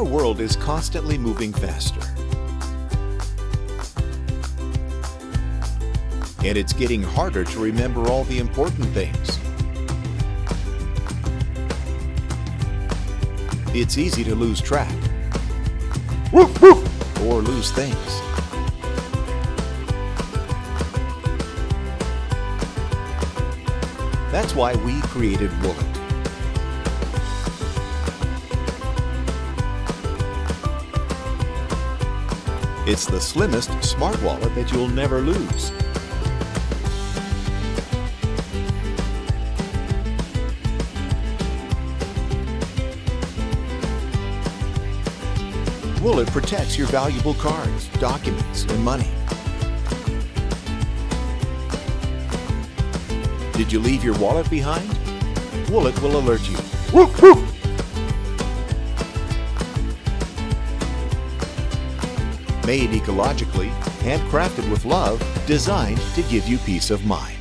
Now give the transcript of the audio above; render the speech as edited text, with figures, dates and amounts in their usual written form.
Our world is constantly moving faster. And it's getting harder to remember all the important things. It's easy to lose track. Woof, woof, or lose things. That's why we created Woolet. It's the slimmest smart wallet that you'll never lose. Woolet protects your valuable cards, documents, and money. Did you leave your wallet behind? Woolet will alert you. Woof, woof. Made ecologically, handcrafted with love, designed to give you peace of mind.